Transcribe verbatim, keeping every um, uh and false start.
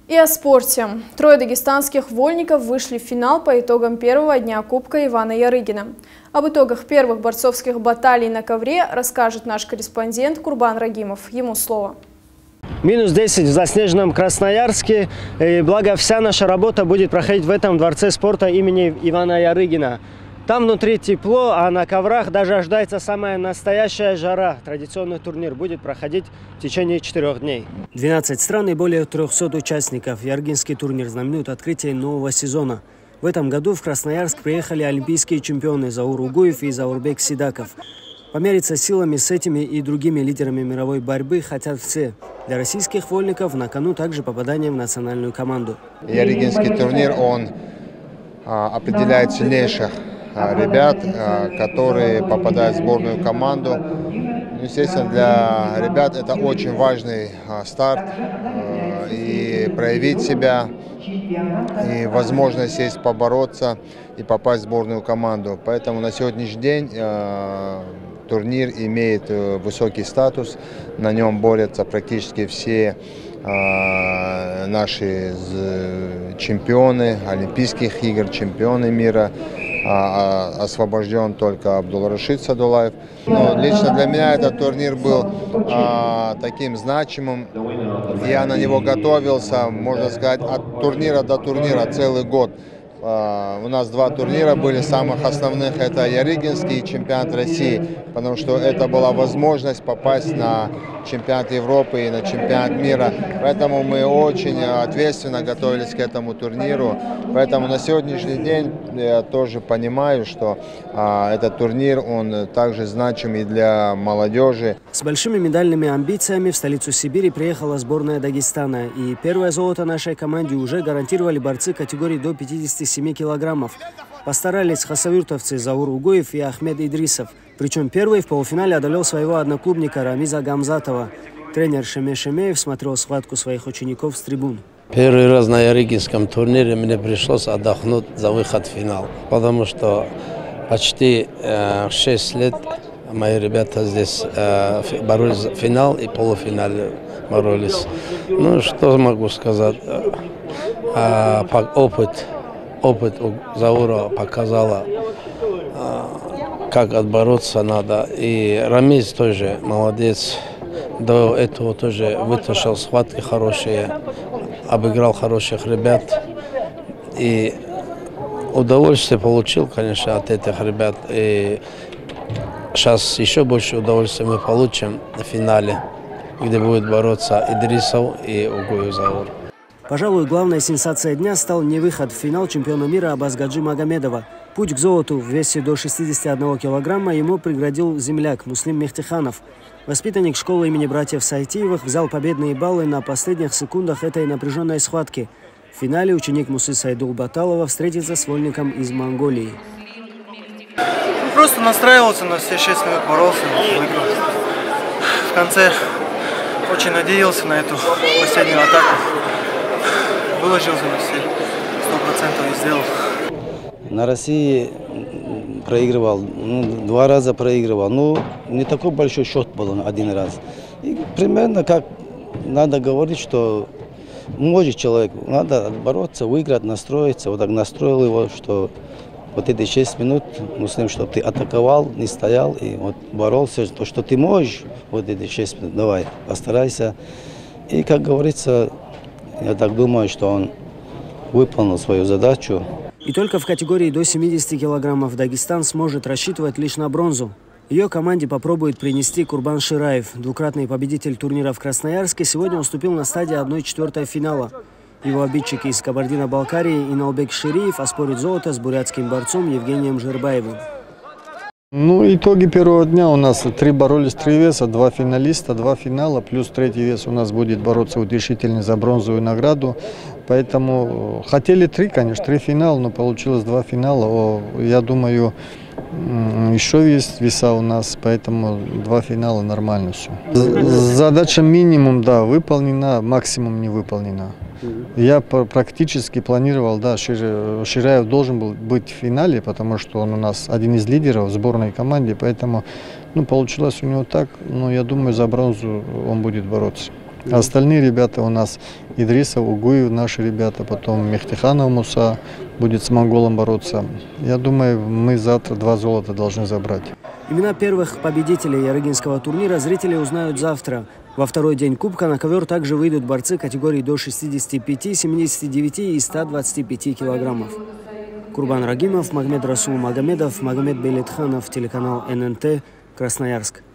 И о спорте. Трое дагестанских вольников вышли в финал по итогам первого дня Кубка Ивана Ярыгина. Об итогах первых борцовских баталий на ковре расскажет наш корреспондент Курбан Рагимов. Ему слово. Минус десять в заснеженном Красноярске. И благо вся наша работа будет проходить в этом дворце спорта имени Ивана Ярыгина. Там внутри тепло, а на коврах даже ожидается самая настоящая жара. Традиционный турнир будет проходить в течение четырех дней. двенадцать стран и более трёхсот участников. Ярыгинский турнир знаменует открытие нового сезона. В этом году в Красноярск приехали олимпийские чемпионы Заур Угуев и Заурбек Сидаков. Помериться силами с этими и другими лидерами мировой борьбы хотят все. Для российских вольников на кону также попадание в национальную команду. Ярыгинский турнир, он а, определяет сильнейших ребят, которые попадают в сборную команду. Естественно, для ребят это очень важный старт и проявить себя, и возможность есть побороться и попасть в сборную команду. Поэтому на сегодняшний день турнир имеет высокий статус, на нем борются практически все наши чемпионы Олимпийских игр, чемпионы мира. Освобожден только Абдулрашид Садулаев. Но лично для меня этот турнир был а, таким значимым. Я на него готовился, можно сказать, от турнира до турнира целый год. А, у нас два турнира были самых основных. Это Ярыгинский и чемпионат России, потому что это была возможность попасть на чемпионат Европы и на чемпионат мира. Поэтому мы очень ответственно готовились к этому турниру. Поэтому на сегодняшний день я тоже понимаю, что а, этот турнир, он также значим и для молодежи. С большими медальными амбициями в столицу Сибири приехала сборная Дагестана. И первое золото нашей команде уже гарантировали борцы категории до пятидесяти семи килограммов. Постарались хасавюртовцы Заур Угуев и Ахмед Идрисов. Причем первый в полуфинале одолел своего одноклубника Рамиза Гамзатова. Тренер Шеме Шемеев смотрел схватку своих учеников с трибун. Первый раз на Ярыгинском турнире мне пришлось отдохнуть за выход в финал, потому что почти э, шесть лет мои ребята здесь э, боролись за финал и полуфинале боролись. Ну, что могу сказать? Э, опыт, опыт у Заура показала, э, как отбороться надо. И Рамиз тоже молодец. До этого тоже вытащил схватки хорошие, обыграл хороших ребят. И удовольствие получил, конечно, от этих ребят. И сейчас еще больше удовольствия мы получим в финале, где будет бороться Идрисов и Угуев Заур. Пожалуй, главной сенсацией дня стал не выход в финал чемпиона мира Абазгаджи Магомедова. Путь к золоту в весе до шестидесяти одного килограмма ему преградил земляк Муслим Мехтиханов. Воспитанник школы имени братьев Сайтиевых взял победные баллы на последних секундах этой напряженной схватки. В финале ученик Мусы Сайдул Баталова встретится с вольником из Монголии. Просто настраивался на все шесть минут, боролся, выиграл. В конце очень надеялся на эту последнюю атаку. Выложился на все, сто процентов и сделал. На России проигрывал, ну, два раза проигрывал, но не такой большой счет был один раз. И примерно как надо говорить, что может человек, надо бороться, выиграть, настроиться. Вот так настроил его, что вот эти шесть минут, Муслим, чтобы ты атаковал, не стоял и вот боролся, то, что ты можешь, вот эти шесть минут, давай, постарайся. И, как говорится, я так думаю, что он выполнил свою задачу. И только в категории до семидесяти килограммов Дагестан сможет рассчитывать лишь на бронзу. Ее команде попробует принести Курбан Шираев. Двукратный победитель турнира в Красноярске сегодня уступил на стадии одной четвертой финала. Его обидчики из Кабардино-Балкарии Иналбек Шириев оспорит золото с бурятским борцом Евгением Жирбаевым. Ну, итоги первого дня у нас три боролись, три веса, два финалиста, два финала, плюс третий вес у нас будет бороться утешительный за бронзовую награду. Поэтому хотели три, конечно, три финала, но получилось два финала. О, я думаю, еще есть веса у нас, поэтому два финала нормально все. Задача минимум, да, выполнена, максимум не выполнена. Я практически планировал, да, Шираев должен был быть в финале, потому что он у нас один из лидеров в сборной команде, поэтому ну, получилось у него так, но я думаю, за бронзу он будет бороться. А остальные ребята у нас Идрисов, Угуев, наши ребята, потом Мехтиханов Муса будет с монголом бороться. Я думаю, мы завтра два золота должны забрать. Имена первых победителей ярыгинского турнира зрители узнают завтра. Во второй день Кубка на ковер также выйдут борцы категорий до шестидесяти пяти, семидесяти девяти и ста двадцати пяти килограммов. Курбан Рагимов, Магомед Расул Магомедов, Магомед Белетханов, телеканал эн эн тэ, Красноярск.